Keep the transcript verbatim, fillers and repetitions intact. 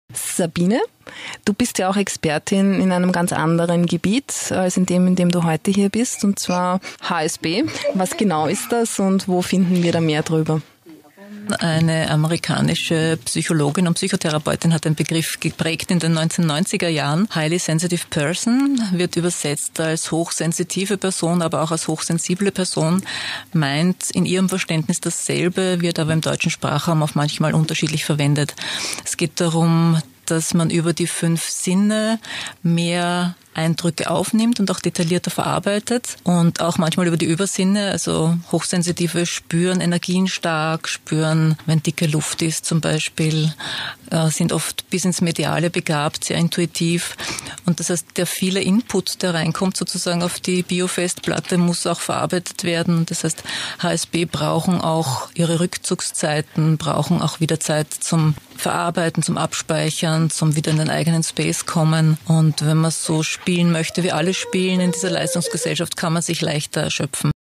Sabine, du bist ja auch Expertin in einem ganz anderen Gebiet als in dem, in dem du heute hier bist, und zwar H S B. Was genau ist das und wo finden wir da mehr drüber? Eine amerikanische Psychologin und Psychotherapeutin hat den Begriff geprägt in den neunzehnhundertneunziger Jahren. Highly sensitive person wird übersetzt als hochsensitive Person, aber auch als hochsensible Person, meint in ihrem Verständnis dasselbe, wird aber im deutschen Sprachraum auch manchmal unterschiedlich verwendet. Es geht darum, dass man über die fünf Sinne mehr Eindrücke aufnimmt und auch detaillierter verarbeitet und auch manchmal über die Übersinne, also Hochsensitive spüren Energien stark, spüren, wenn dicke Luft ist zum Beispiel, äh, sind oft bis ins Mediale begabt, sehr intuitiv, und das heißt, der viele Input, der reinkommt sozusagen auf die Biofestplatte, muss auch verarbeitet werden. Das heißt, H S B brauchen auch ihre Rückzugszeiten, brauchen auch wieder Zeit zum Verarbeiten, zum Abspeichern, zum wieder in den eigenen Space kommen, und wenn man so spielen möchte, wie alle spielen in dieser Leistungsgesellschaft, kann man sich leichter erschöpfen.